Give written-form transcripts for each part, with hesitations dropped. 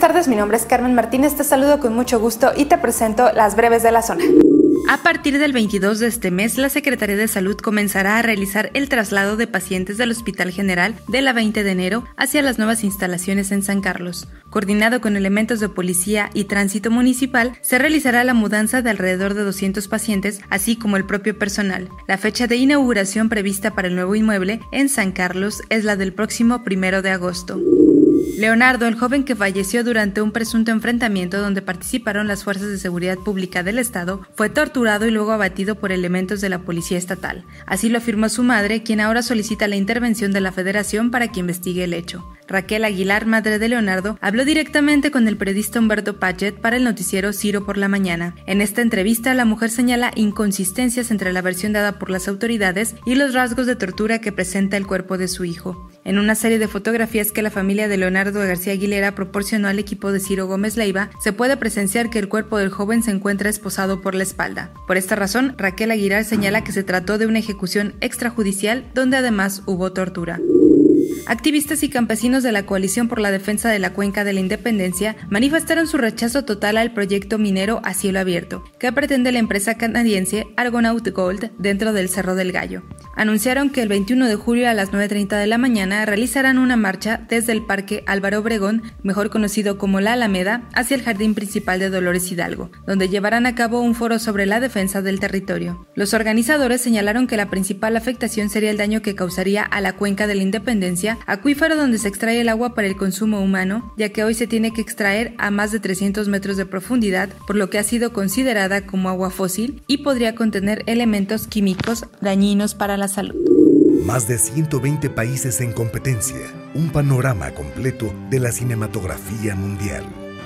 tardes, mi nombre es Carmen Martínez, te saludo con mucho gusto y te presento las breves de la zona. A partir del 22 de este mes, la Secretaría de Salud comenzará a realizar el traslado de pacientes del Hospital General de la 20 de enero hacia las nuevas instalaciones en San Carlos. Coordinado con elementos de policía y tránsito municipal, se realizará la mudanza de alrededor de 200 pacientes, así como el propio personal. La fecha de inauguración prevista para el nuevo inmueble en San Carlos es la del próximo 1 de agosto. Leonardo, el joven que falleció durante un presunto enfrentamiento donde participaron las fuerzas de seguridad pública del estado, fue torturado y luego abatido por elementos de la policía estatal. Así lo afirmó su madre, quien ahora solicita la intervención de la Federación para que investigue el hecho. Raquel Aguilar, madre de Leonardo, habló directamente con el periodista Humberto Paget para el noticiero Ciro por la Mañana. En esta entrevista, la mujer señala inconsistencias entre la versión dada por las autoridades y los rasgos de tortura que presenta el cuerpo de su hijo. En una serie de fotografías que la familia de Leonardo García Aguilera proporcionó al equipo de Ciro Gómez Leiva, se puede presenciar que el cuerpo del joven se encuentra esposado por la espalda. Por esta razón, Raquel Aguilar señala que se trató de una ejecución extrajudicial donde además hubo tortura. Activistas y campesinos de la Coalición por la Defensa de la Cuenca de la Independencia manifestaron su rechazo total al proyecto minero a cielo abierto, que pretende la empresa canadiense Argonaut Gold dentro del Cerro del Gallo. Anunciaron que el 21 de julio a las 9:30 de la mañana realizarán una marcha desde el Parque Álvaro Obregón, mejor conocido como La Alameda, hacia el Jardín Principal de Dolores Hidalgo, donde llevarán a cabo un foro sobre la defensa del territorio. Los organizadores señalaron que la principal afectación sería el daño que causaría a la Cuenca de la Independencia, acuífero donde se extrae el agua para el consumo humano, ya que hoy se tiene que extraer a más de 300 metros de profundidad, por lo que ha sido considerada como agua fósil y podría contener elementos químicos dañinos para la salud. Más de 120 países en competencia, un panorama completo de la cinematografía mundial.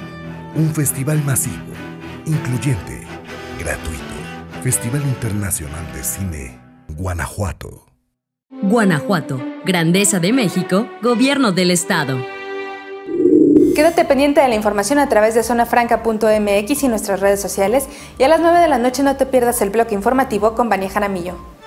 Un festival masivo, incluyente, gratuito. Festival Internacional de Cine, Guanajuato. Guanajuato, Grandeza de México, Gobierno del Estado. Quédate pendiente de la información a través de zonafranca.mx y nuestras redes sociales, y a las 9 de la noche no te pierdas el bloque informativo con Vania Jaramillo.